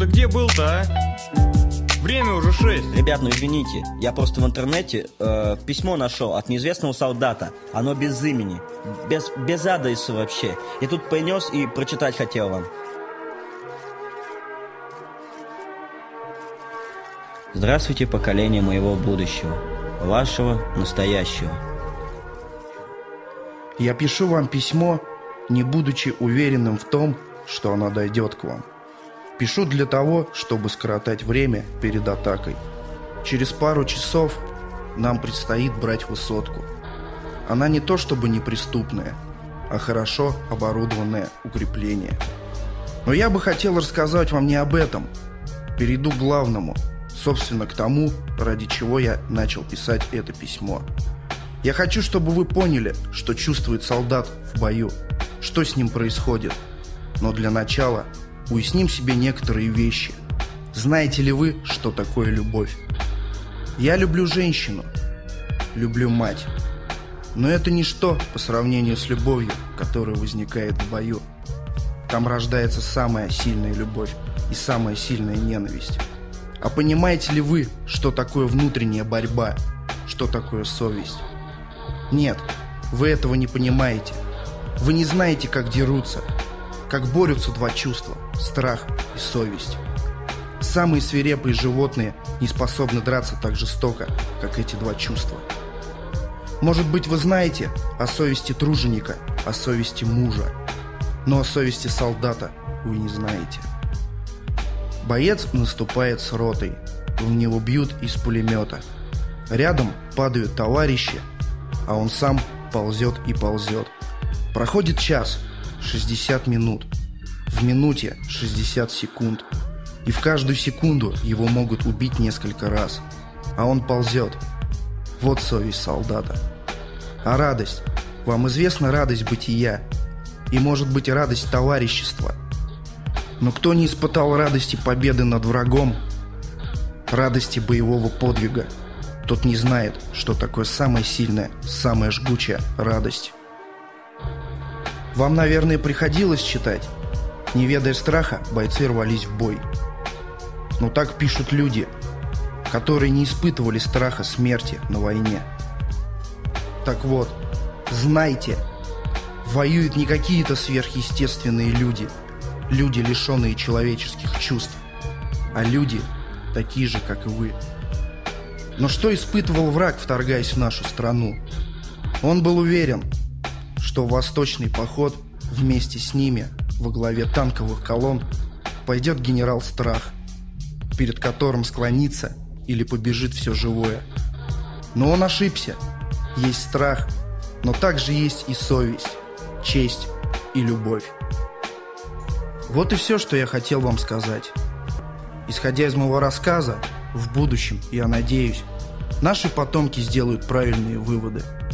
ты где был-то, а? Время уже 6. Ребят, ну извините, я просто в интернете письмо нашел от неизвестного солдата. Оно без имени, без адреса вообще. И тут принес и прочитать хотел вам. Здравствуйте, поколение моего будущего, вашего настоящего. Я пишу вам письмо, не будучи уверенным в том, что оно дойдет к вам. Пишу для того, чтобы скоротать время перед атакой. Через пару часов нам предстоит брать высотку. Она не то чтобы неприступная, а хорошо оборудованное укрепление. Но я бы хотел рассказать вам не об этом. Перейду к главному. Собственно, к тому, ради чего я начал писать это письмо. Я хочу, чтобы вы поняли, что чувствует солдат в бою, что с ним происходит. Но для начала уясним себе некоторые вещи. Знаете ли вы, что такое любовь? Я люблю женщину, люблю мать. Но это ничто по сравнению с любовью, которая возникает в бою. Там рождается самая сильная любовь и самая сильная ненависть. А понимаете ли вы, что такое внутренняя борьба? Что такое совесть? Нет, вы этого не понимаете. Вы не знаете, как дерутся, как борются два чувства – страх и совесть. Самые свирепые животные не способны драться так жестоко, как эти два чувства. Может быть, вы знаете о совести труженика, о совести мужа, но о совести солдата вы не знаете. Боец наступает с ротой, в него бьют из пулемета. Рядом падают товарищи, а он сам ползет и ползет. Проходит час, 60 минут, в минуте 60 секунд. И в каждую секунду его могут убить несколько раз. А он ползет. Вот совесть солдата. А радость? Вам известна радость бытия? И может быть радость товарищества? Но кто не испытал радости победы над врагом, радости боевого подвига, тот не знает, что такое самая сильная, самая жгучая радость. Вам, наверное, приходилось читать. Не ведая страха, бойцы рвались в бой. Но так пишут люди, которые не испытывали страха смерти на войне. Так вот, знайте, воюют не какие-то сверхъестественные люди, люди, лишенные человеческих чувств, а люди, такие же, как и вы. Но что испытывал враг, вторгаясь в нашу страну? Он был уверен, что в восточный поход вместе с ними во главе танковых колонн пойдет генерал Страх, перед которым склонится или побежит все живое. Но он ошибся. Есть страх, но также есть и совесть, честь и любовь. Вот и все, что я хотел вам сказать. Исходя из моего рассказа, в будущем, я надеюсь, наши потомки сделают правильные выводы.